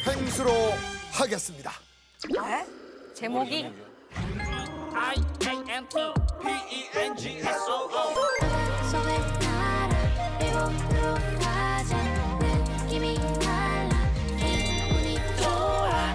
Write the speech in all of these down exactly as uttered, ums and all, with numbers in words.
펭수로 하겠습니다. 네? 제목이 I A N T P E N G S O O 속을 알아 일본으로 가자 느낌이 달라 기분이 좋아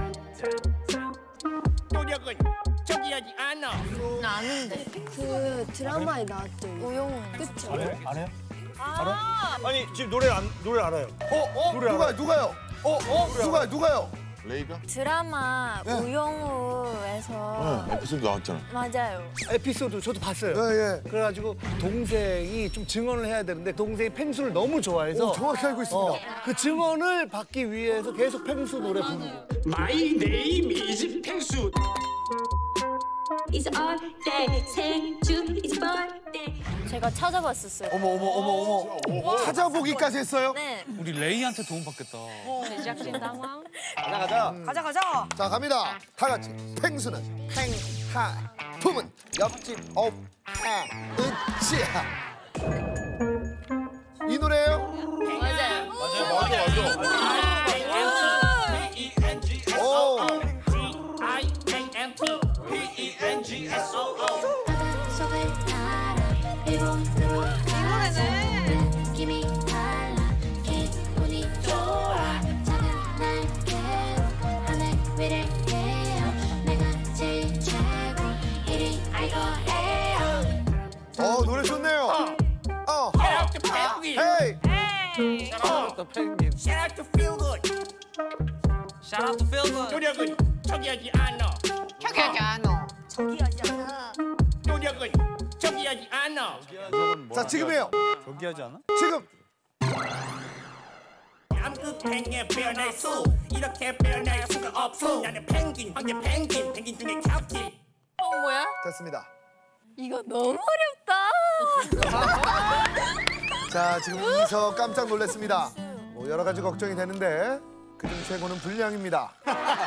노력은 저기하지 않아. 나 아는데. 그 드라마에 나왔죠. 우용. 그쵸? 알아요? 알아요? 아, 아니 지금 노래 안 노래 알아요. 어? 어? 노래 누가, 알아요. 누가요? 어? 어? 누가, 누가요? 레이가? 드라마 네. 우영우에서 네, 에피소드 나왔잖아. 맞아요. 에피소드 저도 봤어요. 예, 예. 그래가지고 동생이 좀 증언을 해야 되는데 동생이 펭수를 너무 좋아해서 오, 정확히 알고 있습니다. 어, 그 증언을 받기 위해서 계속 펭수 노래 부르고. My name is 펭수. It's all day 생주 It's birthday 제가 찾아봤었어요. 어머, 어머, 어머, 어머. 찾아보기까지 했어요? 네. 우리 레이한테 도움 받겠다. 제작진 당황. 가자 가자. 가자 가자. 자, 갑니다. 다 같이. 펭수는 팽하. 품은 옆집 업하. 으치하. 이 노래예요? 맞아요. 맞아, 맞아. I A N T P E N G S O O I A N T P E N G S O O 속을 알아 일본으로 가자 느낌이 달라 기분이 좋아 작은 날개로 하늘 위를 헤어 내가 제일 최고 이리 알고 해요 어, 노래 좋네요. 어. Shout out to Penguin. 헤이. 또 펭귄. Shout out to Feel Good. Shout out to Phil Good. 노력은 저기하지 않아. 저기하지 않아. 저기하지 않아. 노력은 저기하지 않아. 자, 지금이에요. 저기 하지 않아? 지금. 남극행에 변할 수 이렇게 변할 수가 없어. 나는 펭귄 황제 펭귄 펭귄 중에 캡틴. 어 뭐야? 됐습니다. 이거 너무 어렵다. 자, 지금 이서 깜짝 놀랐습니다. 뭐 여러 가지 걱정이 되는데 그중 최고는 분량입니다.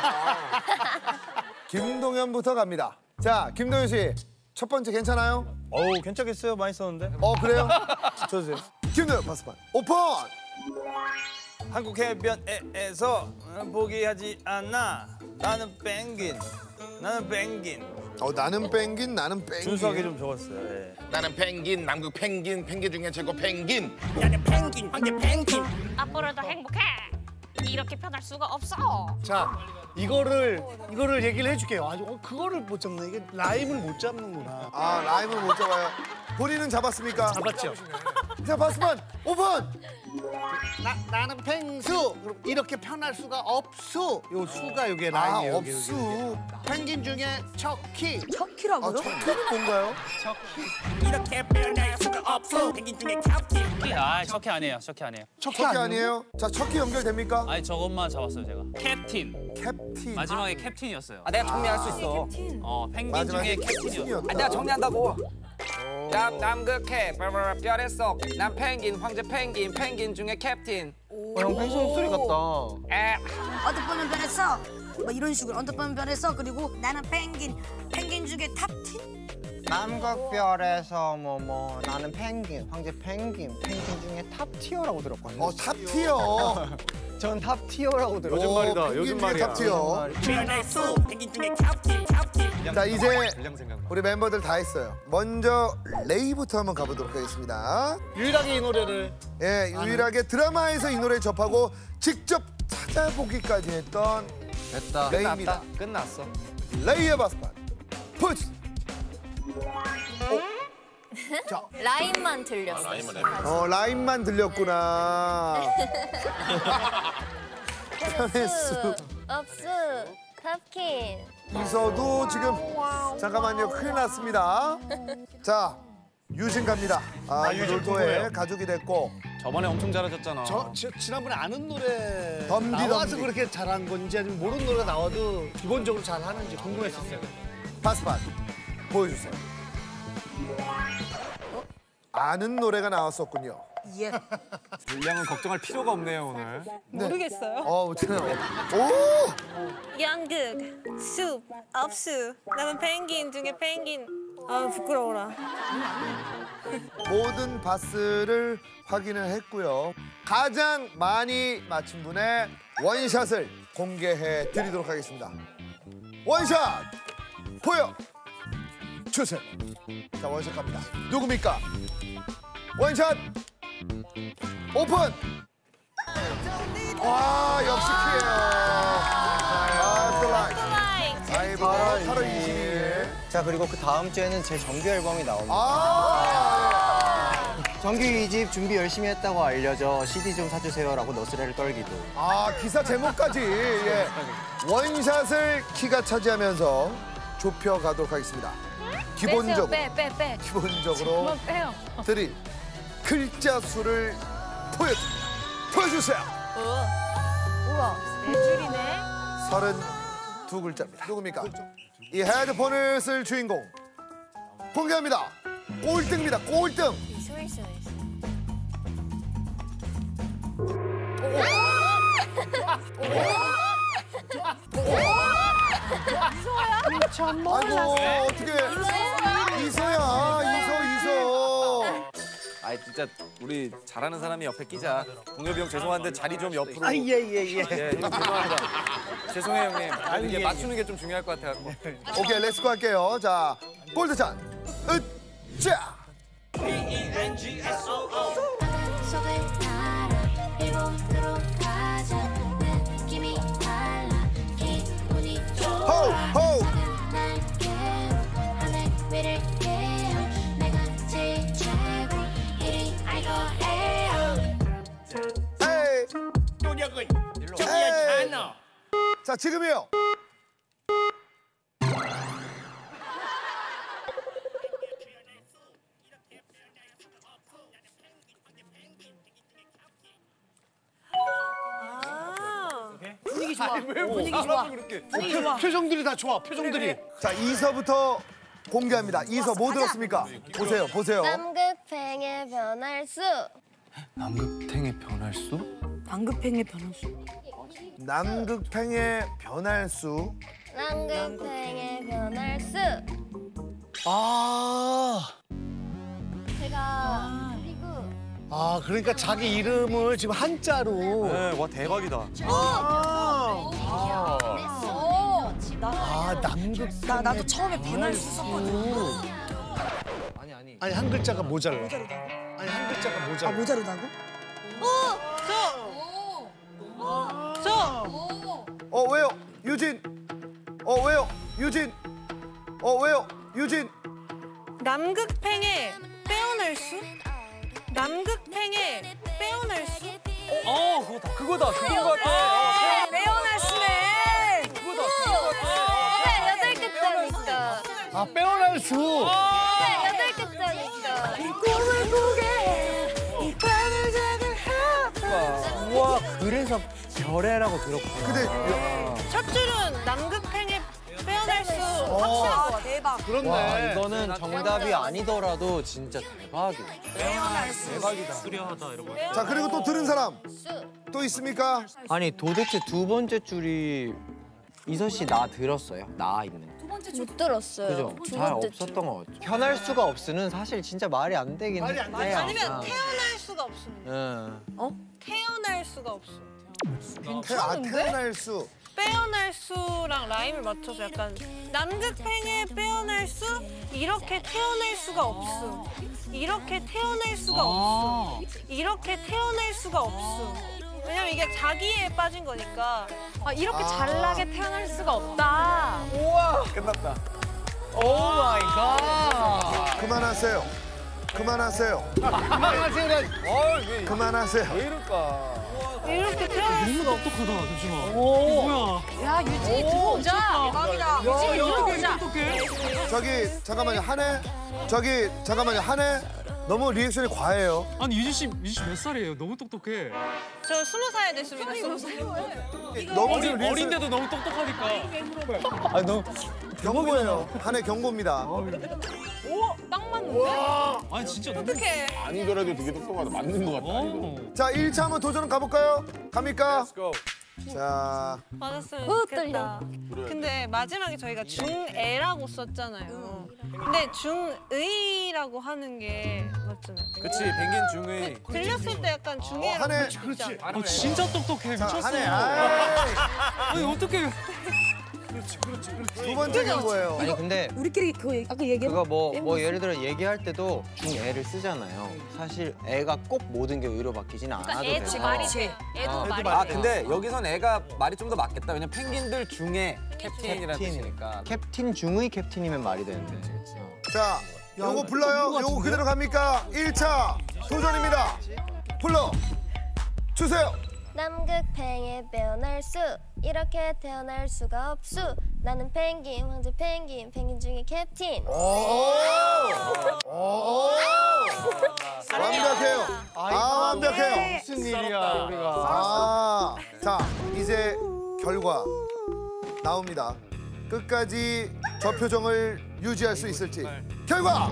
김동현부터 갑니다. 자, 김동현 씨. 첫 번째 괜찮아요? 어우 괜찮겠어요. 많이 썼는데. 어, 그래요? 줘주세요. 김동현 파스판 오픈! 한국 해변에서 포기하지 않아. 나는 펭귄. 나는 펭귄. 어, 나는 펭귄, 나는 펭귄. 준수하게 좀 적었어요. 예. 나는 펭귄, 남극 펭귄, 펭귄 중에 최고 펭귄. 나는 펭귄 황제 펭귄. 앞으로도 행복해. 이렇게 편할 수가 없어. 자 이거를 이거를 얘기를 해줄게요. 아주 어, 그거를 못 잡네. 이게 라임을 못 잡는구나. 아, 라임을 못 잡아요. 본인은 잡았습니까? 잡았죠. 자, 파스판 오픈! 나 나는 펭수. 그럼 이렇게 편할 수가 없수. 요 수가 요게 아, 라임이에요. 요게, 없수. 요게, 요게. 펭귄 중에 척키. 아, 척키라고요? 척키는 뭔가요? 이렇게 변할 수가 없어. 펭귄 중에 캡틴. 아, 척키 아니에요. 척키 아니에요. 척키 아니에요? 자, 척키 연결됩니까? 아니 저것만 잡았어요 제가. 캡틴. 캡틴. 마지막에 캡틴이었어요. 아, 내가 정리할 수 있어. 어, 펭귄 마지막에 중에 캡틴이었어. 캡틴이었다. 아, 내가 정리한다고. 남 남극해 별의 속. 난 펭귄 황제 펭귄 펭귄 중에 캡틴. 어, 형 펭수 목소리 같다. 에 언뜻보면 변했어. 뭐 이런 식으로 언뜻보면 변했어. 그리고 나는 펭귄, 펭귄 중에 탑틴. 남극별에서 뭐 뭐 나는 펭귄, 황제 펭귄, 펭귄 중에 탑 티어라고 들었거든요. 어, 탑티어. 전 탑 티어라고 들었어요. 요즘 말이다. 요즘 말이야. 탑티어. 변할 수 펭귄 중에 캡틴 캡틴. 자, 이제 우리 멤버들 다 했어요. 먼저 레이부터 한번 가보도록 하겠습니다. 유일하게 이 노래를. 예, 유일하게 드라마에서 이 노래를 접하고 직접 찾아보기까지 했던 됐다. 레이입니다. 끝났어. 레이의 바스판 푸시. 자, 라임만 들렸어. 어, 라인만 들렸구나. 편의 수. 없수. 탑킨. 이서도 지금 잠깐만요, 큰일 났습니다. 자, 유진 갑니다. 아, 유돌도의 가족이 됐고. 저번에 엄청 잘하셨잖아. 저, 지, 지난번에 아는 노래 덤디, 나와서 덤디. 그렇게 잘한 건지 아니면 모르는 노래가 나와도 기본적으로 잘하는지 궁금했었어요. 바스판 보여주세요. 아는 노래가 나왔었군요. 예. 분량은 걱정할 필요가 없네요 오늘. 모르겠어요. 어, 저는 오! 연극, 숲, 업수. 나는 펭귄 중에 펭귄. 아 부끄러워라. 모든 바스를 확인을 했고요. 가장 많이 맞힌 분의 원샷을 공개해 드리도록 하겠습니다. 원샷 보여 주세요. 자, 원샷 갑니다. 누굽니까? 원샷 오픈. 와, 역시 피해요. 아, 스트라이크. 아이, 바로 팔월 이십이일. 자, 그리고 그 다음 주에는 제 정규 앨범이 나옵니다. 아, 정규 이 집 준비 열심히 했다고 알려져 씨디 좀 사주세요라고 너스레를 떨기도. 아, 기사 제목까지. 예. 원샷을 키가 차지하면서 좁혀가도록 하겠습니다. 기본적으로, 빼, 빼, 빼. 기본적으로 그만 빼요. 드릴 글자 수를 보여, 보여주세요. 우와, 네 줄이네. 서른두 글자입니다. 누굽니까? 이 헤드폰을 쓸 주인공 공개합니다. 꼴등입니다. 꼴등. 서 있어요. 아이고, 어떻게 이서야, 이서, 이서. 아 진짜 우리 잘하는 사람이 옆에 끼자. 동엽이 형 죄송한데 자리 좀 옆으로. 아, 예, 예, 예. 예, 형 죄송합니다. 죄송해요 형님. 아니, 이게 예, 맞추는 게 좀 중요할 것 같아요. 오케이, 렛츠고 할게요. 자, 골드찬, 으짜. 속을 알아 일본으로 가자 느낌이 달라 기분이 좋아 호우, 호우. 날개로 하늘 위를 헤어 내가 제일 최고 이리 알고 해요 에이. 노력은 에이. 중요하지 않아. 자, 지금이요. 분위기 좋아. 분위기 좋아. 분위기 좋아. 표정들이 다 좋아. 표정들이. 자, 이서부터 공개합니다. 이서 뭐 들었습니까? 보세요, 보세요. 남극팽의 변할 수. 남극탱의 변할수? 남극팽의 변화수. 남극팽의 변할 수. 남극팽의 변할 수. 아. 제가 그리고 아, 그러니까 자기 이름을 지금 한자로. 네, 와 대박이다. 아, 오, 아 남극. 나 나도 처음에 변할 수 썼거든. 아니 아니. 아니, 한 글자가 모자라. 아니, 한 글자가 아 모자라. 모자르다고? 어, 왜요? 유진. 어, 왜요? 유진. 어, 왜요? 유진. 남극팽에 빼어날 수? 남극팽에 빼어날 수? 어 그거다 그거다 그건 것 같아. 빼어날 수네. 그거다 그거 같아. 네, 여덟 글자니까. 아, 빼어날 수. 네, 여덟 글자니까. 꿈을 꾸게 이 밤을 작은 우와, 그래서 별애라고 들었구나. 근데 첫 줄은 남극팽에 빼어날 수 확실한 것 같아. 대박. 그렇네. 와, 이거는 정답이 아니더라도 진짜 대박이다. 빼어날 수. 대박이다. 수려하다 이런 거. 자, 그리고 또 들은 사람 또 있습니까? 아니, 도대체 두 번째 줄이 이서 씨 나 들었어요? 나 있는. 못 들었어요. 그죠? 두 잘 번째 없었던 줄. 것 같아요. 편할 수가 없으는 사실 진짜 말이 안 되긴 말이 안 해요. 아니면 아. 태어날 수가 없습니다. 응. 태어날 수가 없어. 태, 아, 태어날 수. 빼어날 수랑 라임을 맞춰서 약간 남극팽에 빼어날 수 이렇게 태어날 수가 없어. 이렇게 태어날 수가 없어. 이렇게 태어날 수가 없어. 왜냐면 이게 자기애에 빠진 거니까 아, 이렇게 잘나게 태어날 수가 없다. 우와! 끝났다. 오 마이 갓. 그만하세요. 그만하세요. 그만하세요. 그만하세요. 왜 이럴까? 이렇게 태어날 수가 없어. 야 유진이 들어오자. 대박이다. 유진이 들어오자. 저기 잠깐만요. 한해. 저기 잠깐만요. 한해. 너무 리액션이 과해요. 아니 유진 씨, 유진 씨 몇 살이에요? 너무 똑똑해. 저 스무 살 됐습니다. 스무 살. 너무 지금 리액션 어린데도 너무 똑똑하니까. 아, 너무 경고예요. 한해 경고입니다. 오, 딱 맞는데? 아니 진짜 너무 어떡해. 아니더라도 되게 똑똑하다. 맞는 것 같다. 어. 자, 일 차 한번 도전 가볼까요? 갑니까? 자, 맞았으면 어, 좋겠다. 근데 마지막에 저희가 중애라고 썼잖아요. 근데 중의라고 하는 게 맞잖아요. 그치, 펭귄 중의. 들렸을 때 약간 중애라고 한해. 그렇지, 그렇지. 어, 진짜 똑똑해. 미쳤어. 한해. 아이. 아니, 어떻게. 두 번째 경고예요. 아니 근데 우리끼리 그 얘기- 아까 얘기해. 그거 뭐 뭐 예를 들어 얘기할 때도 중애를 쓰잖아요. 사실 애가 꼭 모든 게 의로 바뀌지는 않아도 돼요. 애도 말이 돼. 애도 어. 말이 아 돼. 근데 여기선 애가 말이 좀 더 맞겠다. 왜냐면 펭귄들 중에 캡틴이라는 캡틴. 뜻이니까. 캡틴 중의 캡틴이면 말이 되는데. 자, 요거 불러요. 요거 그대로 갑니까? 일 차 도전입니다. 불러 주세요. 남극팽에 빼어날 수 이렇게 태어날 수가 없수 나는 펭귄 황제 펭귄 펭귄 중에 캡틴. 오, 오, 완벽해요. 아, 완벽해요. 무슨 일이야 우리가. 아, 자, 이제 결과 나옵니다. 끝까지 저 표정을 유지할 수 있을지. 결과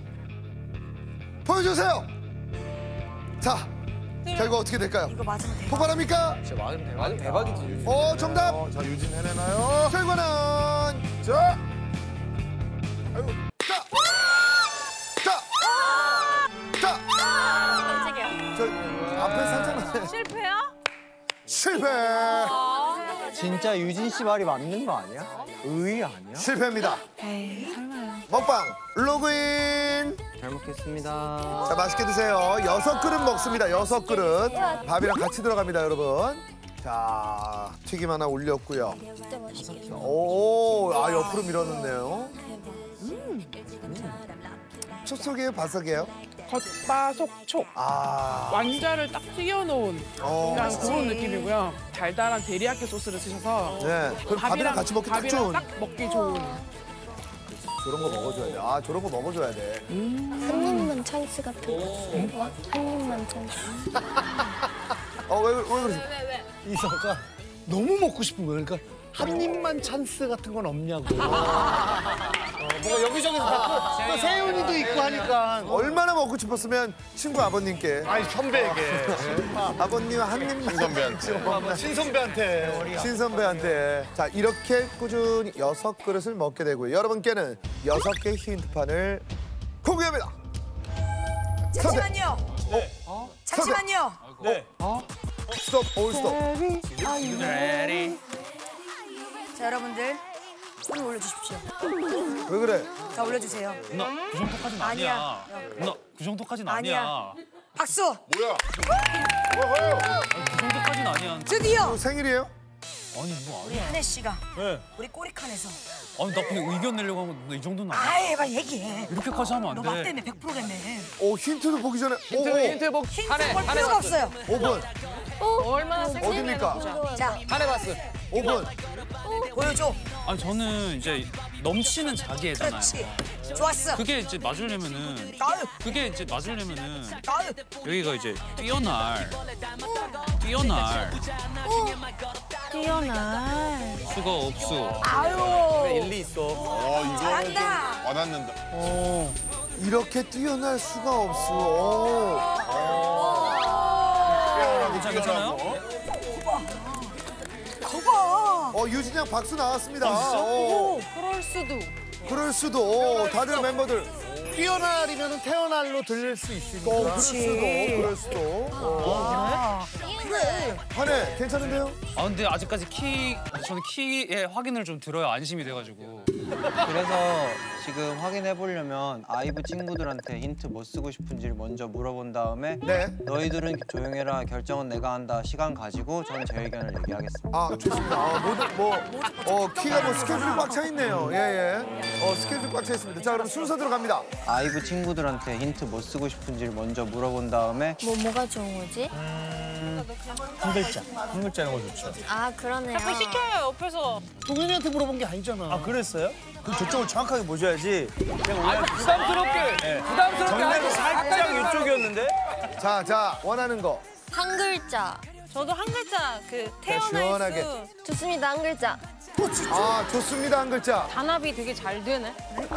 보여주세요. 자, 결과 어떻게 될까요? 이거 맞으면 돼. 폭발합니까? 진짜 맞으면 대박. 맞으면 대박이지. 어, 정답. 자 유진 해내나요? 결과는 자, 아이고, 자, 자, 자. 깜짝이야. 저 앞에 살짝 실패야? 실패. 진짜 유진 씨 말이 맞는 거 아니야? 의 아니야? 실패입니다. 에이, 설마요. 먹방 로그인. 잘 먹겠습니다. 자, 맛있게 드세요. 여섯 그릇 먹습니다. 여섯 그릇. 밥이랑 같이 들어갑니다, 여러분. 자, 튀김 하나 올렸고요. 진짜 맛있겠다. 오, 아 옆으로 밀어넣네요. 음. 촉촉이에요, 바삭해요? 겉바속촉. 아, 완자를 딱 튀겨놓은 어. 그냥 그런 느낌이고요. 달달한 데리야끼 소스를 쓰셔서 네. 그럼 밥이랑 같이 먹기 딱 밥이랑 좋은. 딱 먹기 좋은. 저런 거 먹어줘야 돼. 아, 저런 거 먹어줘야 돼. 한 입만 찬스 같은 거. 와, 한 입만 찬스. 어, 왜, 왜 그러세요? 이서가 너무 먹고 싶은 거예요. 그러니까 한 입만 찬스 같은 건 없냐고. 어, 뭔가 여기저기서 받고 또 세훈이도 있고 하니까. 얼마나 먹고 싶었으면 친구 아버님께. 아니 선배에게. 아버님 한 입만. 신선배한테. 신선배한테. 신선배한테. 자, 이렇게 꾸준히 여섯 그릇을 먹게 되고요. 여러분께는 여섯 개 힌트판을 공개합니다. 잠시만요. 어? 잠시만요. 네. 스톱, 올 스톱. 자 여러분들 손 올려주십시오. 왜 그래? 자 올려주세요. 누나 그 정도까지는 아니야. 아니야. 누나 그 정도까지는 아니야. 아니야. 박수. 뭐야? 그 정도까지는 아니야. 드디어 또 생일이에요? 아니 뭐 우리 아니야. 한혜 씨가 네. 우리 꼬리칸에서 아니 나 그냥 의견 내려고 한 건데 이 정도는 아니야. 아예 막 얘기해. 이렇게까지 하면 안 너 돼. 맞다며 백 퍼센트라며. 오, 힌트도 보기 전에. 힌트 오, 오. 힌트 복 한해 볼 한해 필요가 바스. 없어요. 오 분. 얼마나 어딥니까? 자 한해 바스. 오 분. 보여줘. 아니 저는 이제 넘치는 자기애잖아요. 그렇지. 좋았어. 그게 이제 맞으려면은 아유 그게 이제 맞으려면은 아유. 여기가 이제 뛰어날 뛰어날 뛰어날. 수가 없수. 아유. 일리 있어. 어, 이거 잘한다. 와닿는다. 어, 이렇게 뛰어날 수가 없어. 오. 괜찮아요? 거봐. 어, 유진이 형 박수 나왔습니다. 아, 진짜? 오. 그럴 수도. 그럴 수도. 오, 다들 멤버들. 뛰어날이면 태어날로 들릴 수 있으니까. 어, 그럴 수도. 그럴 수도. 어. 그래. 한해 괜찮은데요? 아 근데 아직까지 키 저는 키의 확인을 좀 들어야 안심이 돼가지고. 그래서 지금 확인해 보려면 아이브 친구들한테 힌트 뭐 쓰고 싶은지를 먼저 물어본 다음에 네. 너희들은 조용해라 결정은 내가 한다 시간 가지고 저는 제 의견을 얘기하겠습니다. 아, 좋습니다. 아, 모두 뭐, 어, 키가 뭐 스케줄이 꽉 차 있네요. 예, 예. 어, 스케줄이 꽉 차 있습니다. 자, 그럼 순서 들어갑니다. 아이브 친구들한테 힌트 뭐 쓰고 싶은지를 먼저 물어본 다음에 뭐 뭐가 좋은 거지? 한 글자. 한 글자는 거 좋죠. 아 그러네요. 자꾸 시켜요 옆에서. 동현이한테 물어본 게 아니잖아. 아 그랬어요? 그럼 저쪽을 정확하게 보셔야지. 아 부담스럽게 부담스럽게 하지. 살짝 이쪽이었는데? 자, 자, 원하는 거. 한 글자. 저도 한 글자 그 태어날 시원하게. 수. 좋습니다. 한 글자. 아, 좋습니다. 한 글자. 단합이 되게 잘 되네.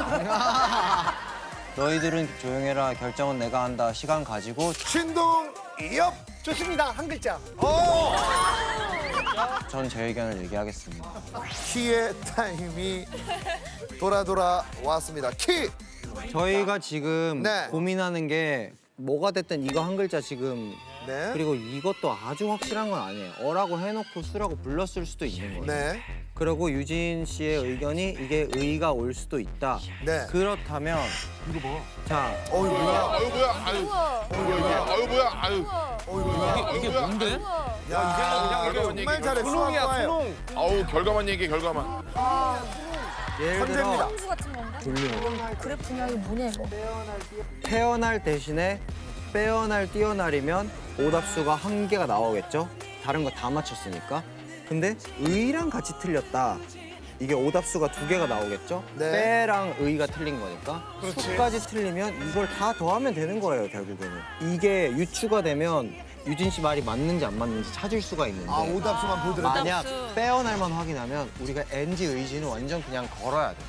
너희들은 조용해라 결정은 내가 한다 시간 가지고 신동 이엽. 좋습니다. 한 글자. 어. 전 제 의견을 얘기하겠습니다. 키의 타임이 돌아 돌아 왔습니다. 키! 저희가 지금 네. 고민하는 게 뭐가 됐든 이거 한 글자 지금 네. 그리고 이것도 아주 확실한 건 아니에요. 어라고 해놓고 수라고 불렀을 수도 있는 거예요. 네. 그리고 유진 씨의 의견이 이게 의가 올 수도 있다. 네. 그렇다면 이거 봐. 자, 어이 뭐야? 아유 뭐야? 아유. 아유 뭐야? 아유. 이게, 이게 뭔데? 야, 이게 정말 잘해. 수능이야, 수능. 아우 결과만 얘기해 결과만. 예를 현재입니다. 선수 같은 건가? 그래프냐 이거 뭐냐 이거? 태어날 대신에 빼어날 띄어날이면 오답수가 한 개가 나오겠죠? 다른 거 다 맞췄으니까. 근데 의랑 같이 틀렸다. 이게 오답수가 두 개가 나오겠죠? 네. 빼랑 의가 틀린 거니까. 그렇지. 수까지 틀리면 이걸 다 더하면 되는 거예요, 결국에는. 이게 유추가 되면 유진 씨 말이 맞는지 안 맞는지 찾을 수가 있는데 아, 오답수만 보더라도. 만약 빼어날만 확인하면 우리가 엔지 의지는 완전 그냥 걸어야 돼.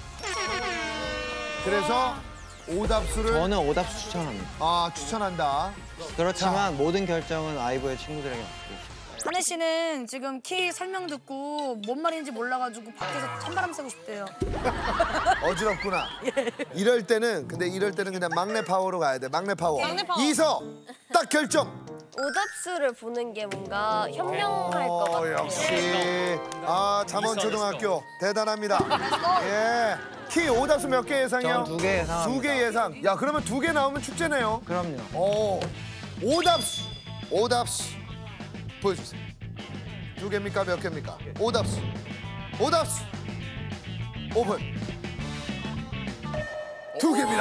그래서 오답수를 저는 오답수 추천합니다. 아, 추천한다. 그렇지만 모든 결정은 아이브의 친구들에게 맡기고. 한혜 씨는 지금 키 설명 듣고 뭔 말인지 몰라가지고 밖에서 찬바람 쐬고 싶대요. 어지럽구나. 이럴 때는 근데 이럴 때는 그냥 막내 파워로 가야 돼. 막내 파워. 막내 파워. 이서 딱 결정. 오답수를 보는 게 뭔가 현명할 것 어, 같아요. 역시 아 잠원초등학교 대단합니다. 예. 키 오답수 몇 개 예상이요? 전 두 개 예상합니다. 두 개 예상. 야 그러면 두 개 나오면 축제네요. 그럼요. 오. 오답수. 오답수. 보여주세요. 두 개입니까 몇 개입니까? 오답수. 오답수. 오픈. 두 개입니다.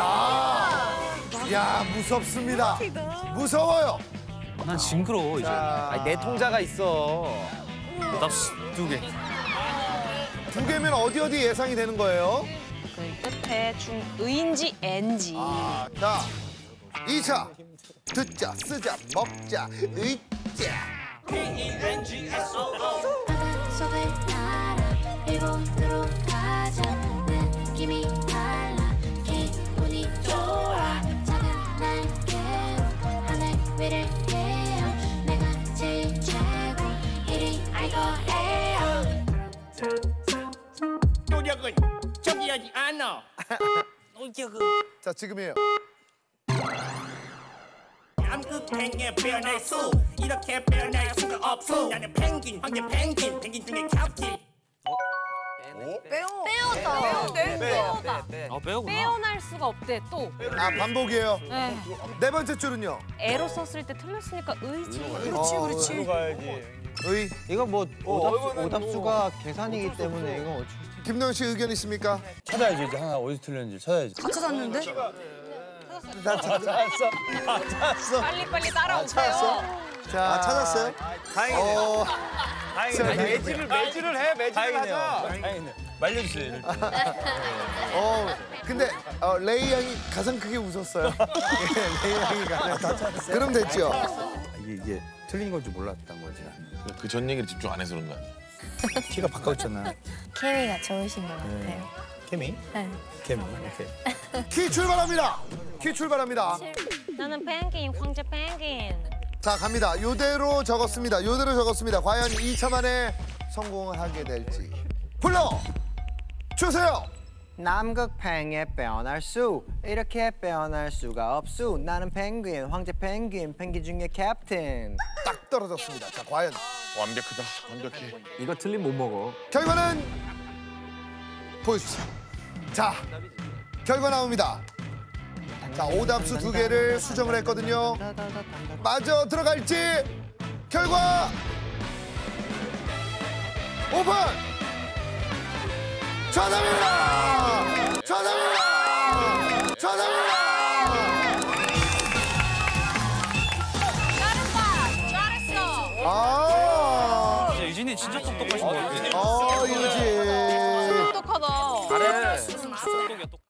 야 무섭습니다. 무서워요. 난 징그러워 이제. 아니, 내 통자가 있어. 오답수 두 개. 두 개면 어디 어디 예상이 되는 거예요? 그 끝에 중 의인지 N지. 아, 자, 이 차. 듣자, 쓰자, 먹자, 의자. 바닷속을 날아 일본으로 가자 느낌이 달라 기분이 좋아 작은 날개로 하늘 위를 헤어 내가 제일 최고 이리 알고 해요 노력은 포기하지 않아. 자, 지금이에요. 남극행에 빼어날 수 이렇게 빼어날 수가 없어. 나는 펭귄 황제 펭귄 펭귄 중에 캡틴. 빼요. 빼었다. 빼었대. 빼었다. 아 빼오구나. 빼어날 수가 없대 또. 아, 반복이에요. 네. 네 번째 줄은요. 애로 썼을 때 틀렸으니까 의지. 그렇지 그렇지. 의. 이거 뭐 오답수, 오답수가 계산이기 때문에 이건 어쩔 수 없어요. 김동현 씨 의견 있습니까? 찾아야지 이제 하나 어디서 틀렸는지 찾아야지. 다 찾았는데? 나 찾았어. 아, 찾았어. 빨리 빨리 따라오세요. 자, 아, 찾았어요? 다행이네요. 어, 아니, 매질을 매질을 해. 매질을 하자. 다행이네요. 말려주세요. 얘를. 어, 근데 어, 레이 양이 가장 크게 웃었어요. 예, 레이 양이 가장. 그럼 됐죠. 이게 이게 틀린 걸 줄 몰랐던 거지. 그 전 얘기를 집중 안 해서 그런 거 아니야? 키가 바꿔졌잖아. 케미가 좋으신 것 같아요. 케미? 네. 케미. 오케이. 키 출발합니다. 키 출발합니다. 나는 펭귄 황제 펭귄. 자, 갑니다. 요대로 적었습니다. 요대로 적었습니다. 과연 이 차 만에 성공을 하게 될지. 불러 주세요. 남극팽에 빼어날 수 이렇게 빼어날 수가 없수 나는 펭귄 황제 펭귄 펭귄 중에 캡틴. 딱 떨어졌습니다. 자, 과연 완벽하다. 완벽해. 이거 틀린 못 먹어. 결과는 보여주세요. 자, 결과 나옵니다. 자, 오답수 두 개를 수정을 했거든요. 마저 들어갈지 결과 오픈. 정답입니다. 정답입니다. 정답입니다. 잘했다. 잘했어. 아, 진짜 유진이 진짜 똑똑하신 것 같아. 어, 유진. 똑똑하다. 잘해. 똑똑해 똑똑.